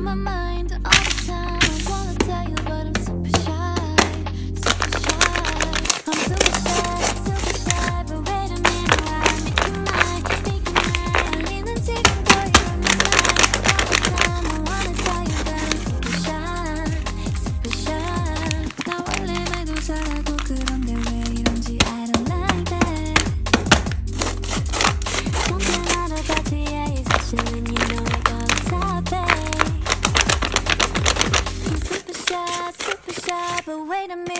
my mind all the time. I wanna tell you, but I'm super shy, super shy. I'm super shy, but wait a minute, why I make you mine, make you mine. 알리는 지금 boy, you're my mind all the time. I wanna tell you, but I'm super shy, super shy. 나 원래 말도 잘하고 그런데 왜 이런지 I don't like that. Something out of that TA is chillin', you know I gotta top it. I'm super shy, but wait a minute.